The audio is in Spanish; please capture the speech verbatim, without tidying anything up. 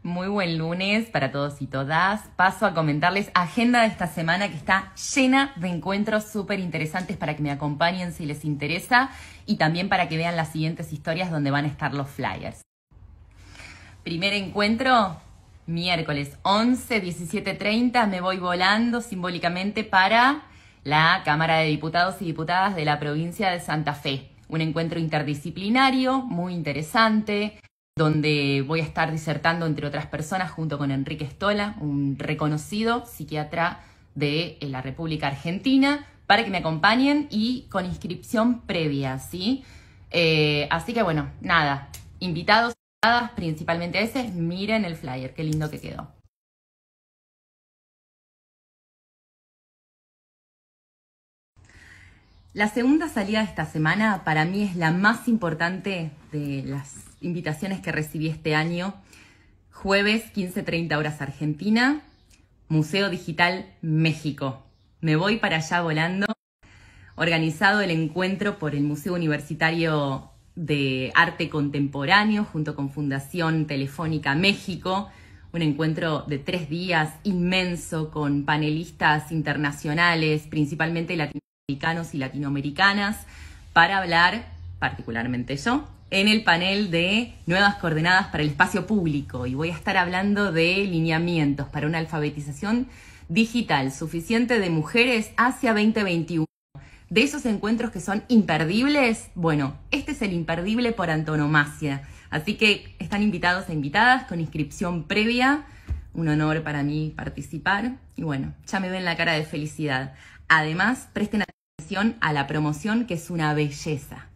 Muy buen lunes para todos y todas. Paso a comentarles agenda de esta semana que está llena de encuentros súper interesantes para que me acompañen si les interesa y también para que vean las siguientes historias donde van a estar los flyers. Primer encuentro, miércoles once, diecisiete treinta, me voy volando simbólicamente para la Cámara de Diputados y Diputadas de la provincia de Santa Fe. Un encuentro interdisciplinario muy interesante, donde voy a estar disertando, entre otras personas, junto con Enrique Stola, un reconocido psiquiatra de la República Argentina, para que me acompañen y con inscripción previa, ¿sí? Eh, así que bueno, nada, invitados, invitadas, principalmente a ese, miren el flyer, qué lindo que quedó. La segunda salida de esta semana para mí es la más importante de las invitaciones que recibí este año. Jueves, quince treinta horas Argentina, Museo Digital México. Me voy para allá volando. Organizado el encuentro por el Museo Universitario de Arte Contemporáneo junto con Fundación Telefónica México. Un encuentro de tres días inmenso con panelistas internacionales, principalmente latinoamericanos y latinoamericanas, para hablar, particularmente yo, en el panel de nuevas coordenadas para el espacio público. Y voy a estar hablando de lineamientos para una alfabetización digital suficiente de mujeres hacia veinte veintiuno. De esos encuentros que son imperdibles, bueno, este es el imperdible por antonomasia. Así que están invitados e invitadas con inscripción previa. Un honor para mí participar. Y bueno, ya me ven la cara de felicidad. Además, presten atención a la promoción, que es una belleza.